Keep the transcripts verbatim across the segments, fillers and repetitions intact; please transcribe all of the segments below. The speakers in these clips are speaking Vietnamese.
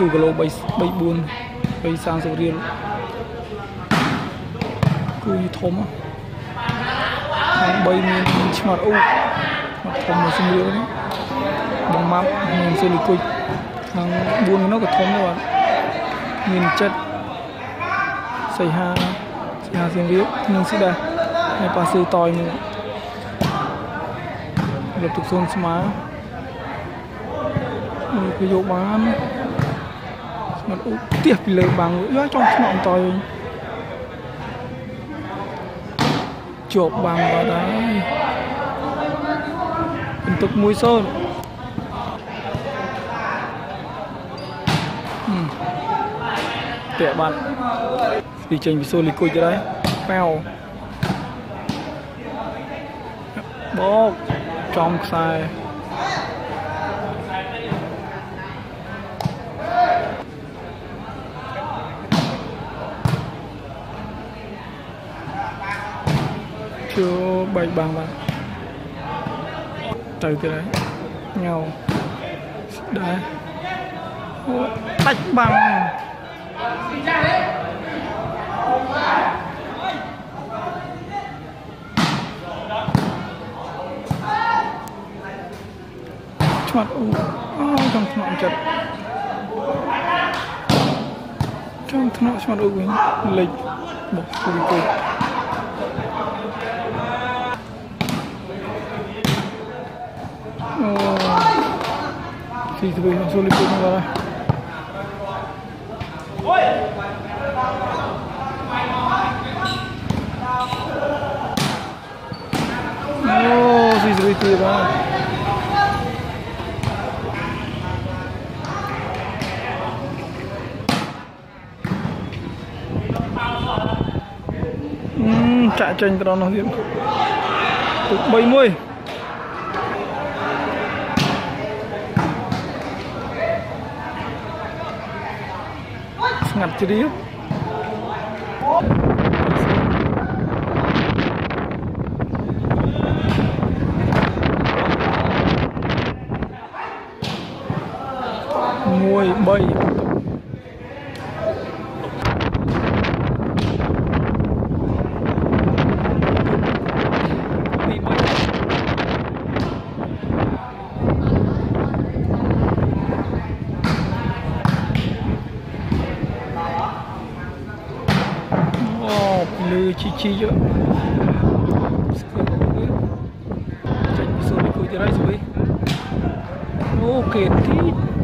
tu galo bay bay buồn bay sang sầu riêng cứ như thôm á hàng bay miền mặt u mặt thôm mà sầu riêng đấy bằng mắm miền sầu riêng hàng buồn nó có thôm các bạn miền chất xây ha xây ha sầu riêng nhưng xí đà hay pa sư tỏi nữa lập tục xôn xmá cái dấu bán mặt út tiệp lời bằng nữa trong ngọn tỏi chộp bằng vào đấy hình tục muối sơn tệ bạn đi trình bị xôi lịch cùi cho đấy phèo bó trong sai chưa bảy bằng bạn từ từ đấy nhau đấy tách bằng mặt u trong ngọn chật trong ngọn mặt u lịch một cùi cùi thì tụi mình xuống lịch cùi rồi ô gì rồi tụi rồi chạy tranh cái đó nó hiện tục bảy mươi ngặt chứ đi mùi bảy lư chi chi chứ tranh số đi cuối ra rồi ok tí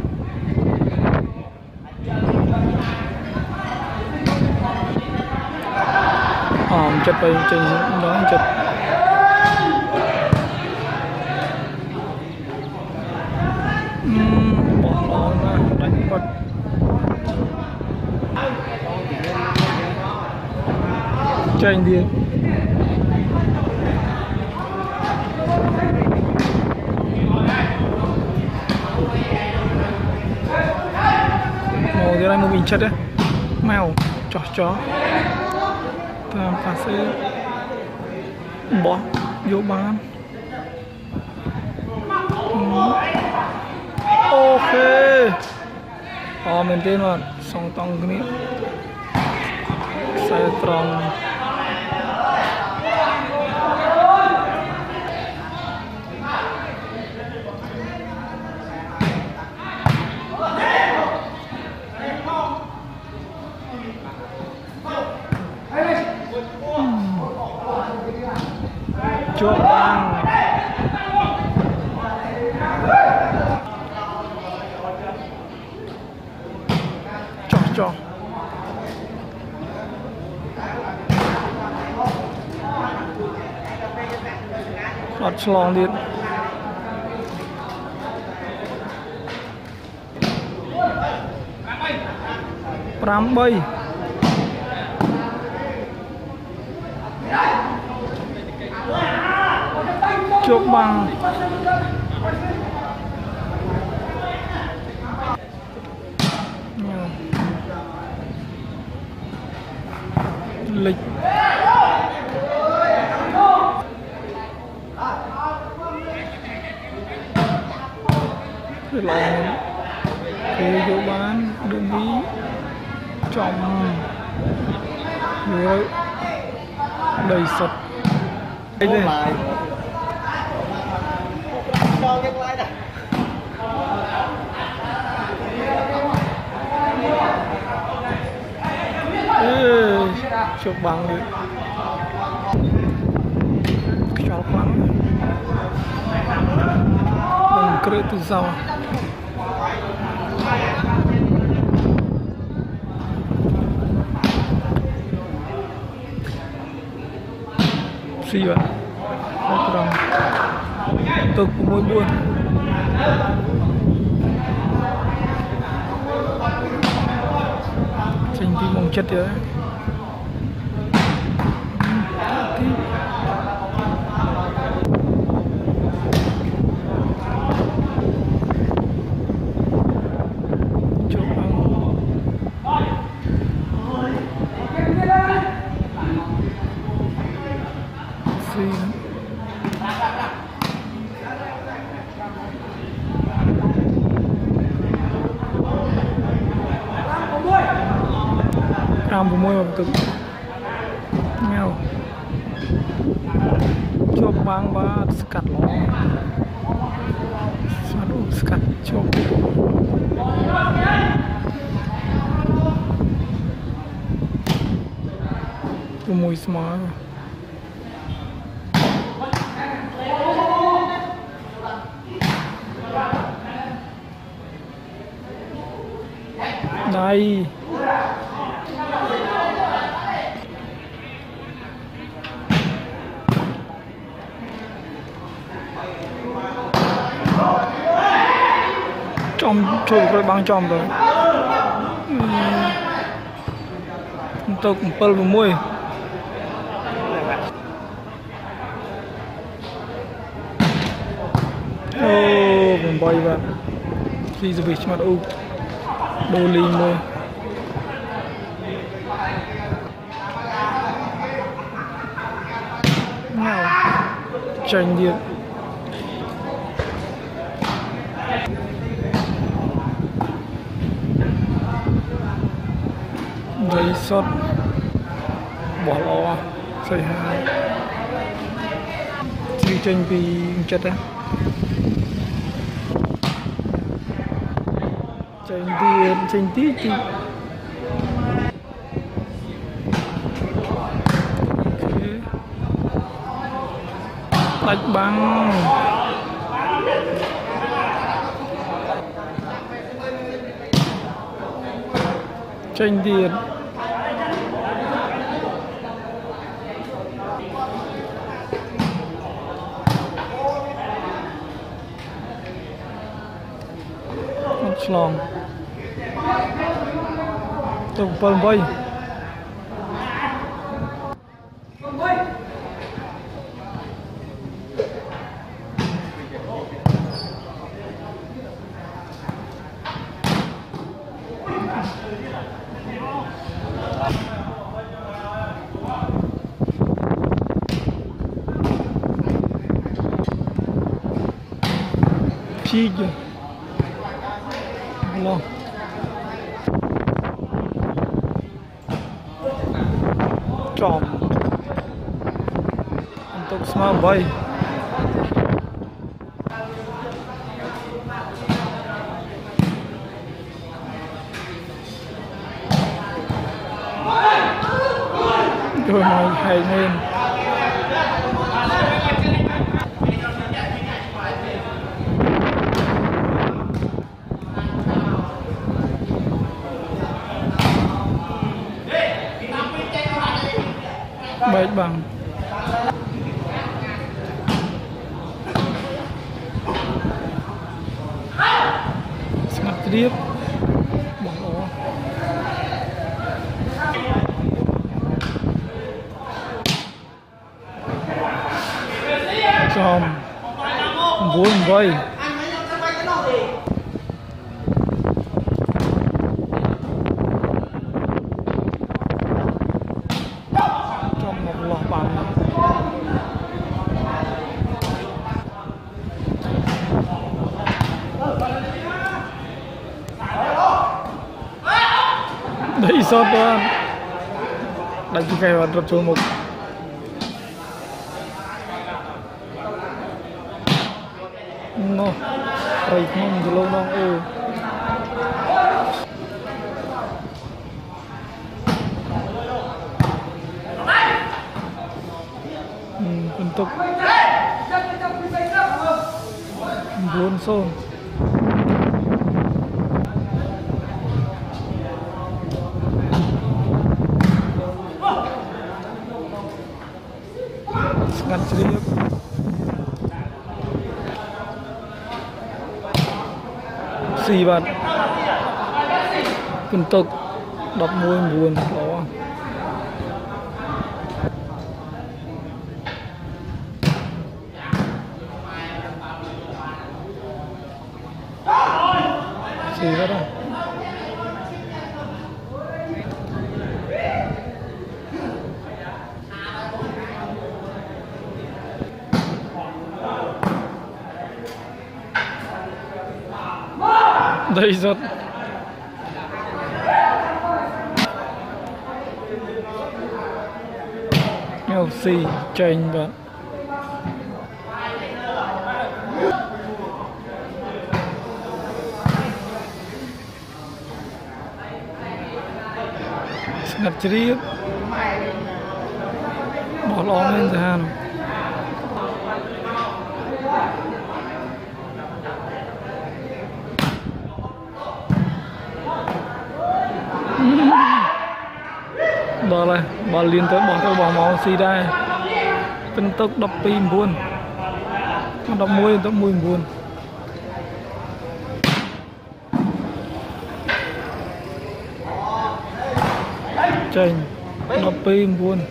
hòm chật bay tranh đó chật bỏ nó ra đánh vật tranh đi màu thế này một mình chất đấy mèo chó chó ta ta sẽ bỏ vô bán ok họ mình tên là song tông cái này saya trong chốt băng cho cho lọt slong đi pram bay chốt bằng lịch để lòng thì vô bán được trong đầy sật đây này chụp bằng đi chụp bằng bằng kere từ sau xì vậy kurang untuk môi buồn tranh tí mong chất vậy Ram môi bằng cực nhau chụp băng ba scat nó sadu scat chụp môi smart đây trong chụp rồi băng trong rồi untuk empel môi oh bombay bạn khi giờ về mặt u đô ly môi nào tranh điện giấy sót bỏ lò xây hai chỉ tranh vì chất á tranh tiền tranh tí chị lạch băng tranh tiền long tụng phần vây chi rồi long tròn untuk semua bay rồi mày hay nên baik bang sangat kedip bang som bốn vây đấy sót đó đánh cái cây vào rập một nó rồi không thì lâu nó ô untuk buôn xôn sangat serius xì bạt untuk đập môi buồn đó xì bạt đó đây rất nhau xì tranh bạn ngặt chiri bỏ lon lên ra nào đó là bỏ liên tới bỏ theo bỏ máu xì đây phân tốc đập pin buồn đập môi đập môi buồn tranh đập pin buồn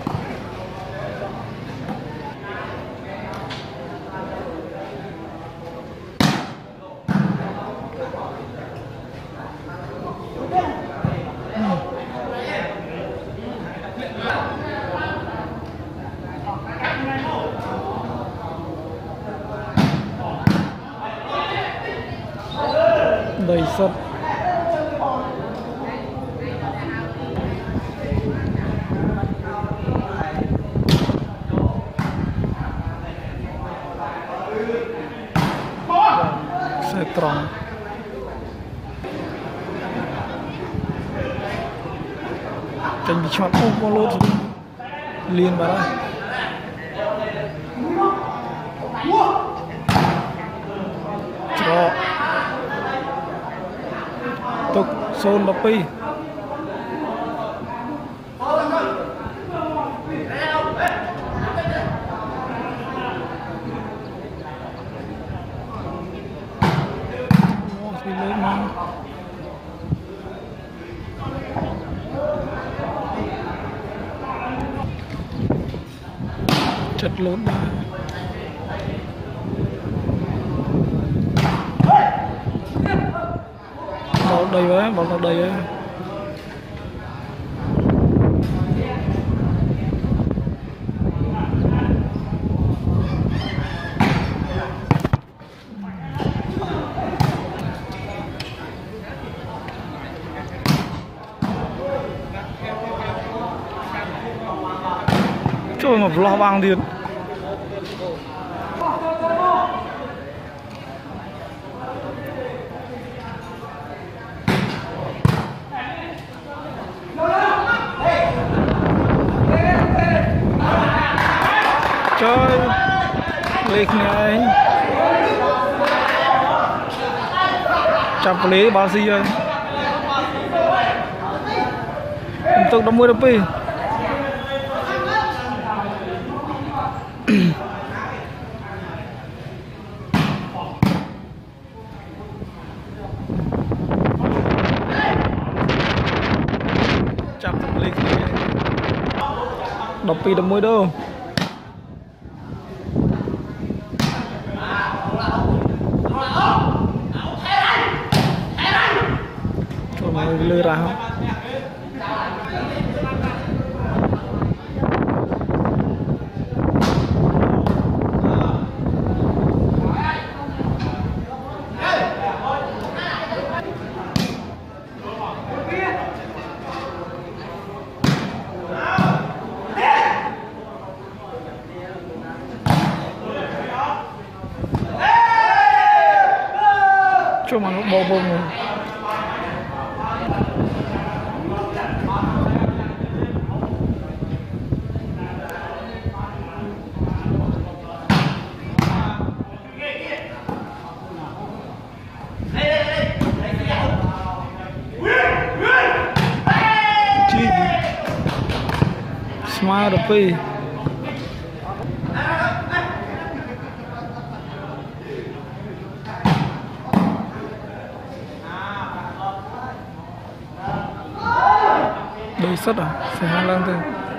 đầy sật xe tròn tranh bị chọn không có lốt liền vào đây cho tục xôn đập pi chật lốt ba bỏ đầy quá bỏ vào đầy ấy. Trời mà lo băng điên chơi lịch này chặt lấy bao gì rồi untuk đâm mưa đâm pi chặt lịch đâm pi đâm mưa đâu lừa ra không cho mà nó bò bò rồi smart up đi đầy sắt à phải hai lang thôi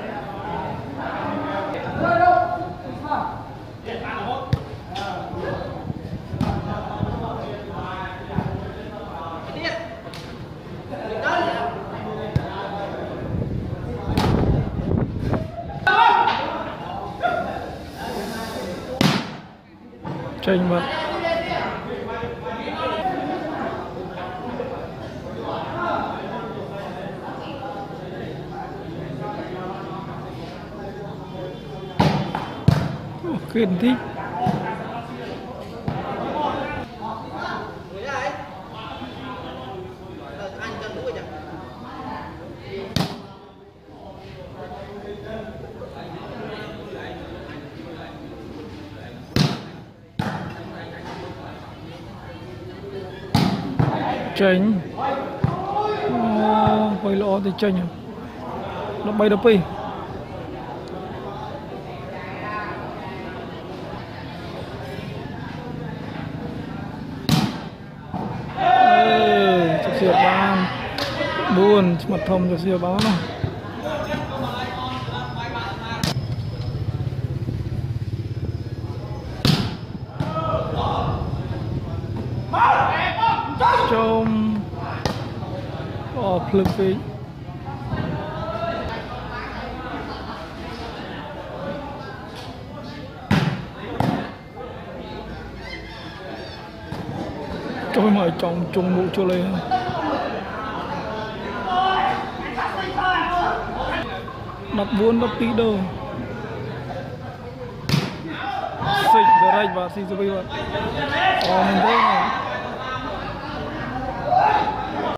tranh vật kiên thích tranh quay lọ thì tranh nó bay đập đi cho siêu ban buồn mặt thông cho siêu bán này trong ở Philippines trôi mà trong chung bộ cho lên đặt buôn bắt tí đâu xịt để rạch và xịt cho bây giờ mình thấy